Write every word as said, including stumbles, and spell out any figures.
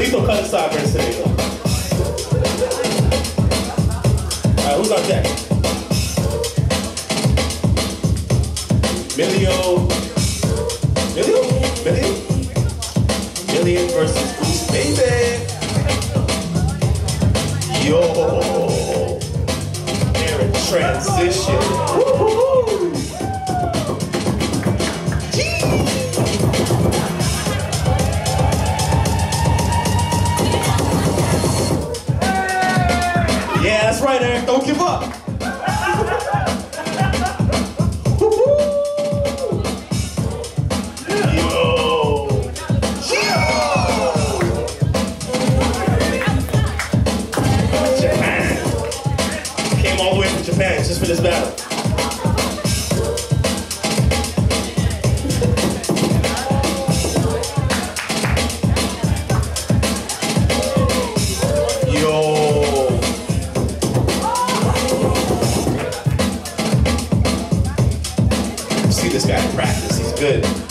Lethal cut aside, Prince Diego. Alright, who's on deck? Milio. Milio? Million? Million versus Goose, baby. Yo. They're in transition. Woo-hoo-hoo. Yeah, that's right, Eric. Don't give up. All the way from Japan just for this battle. Yo. See this guy in practice, he's good.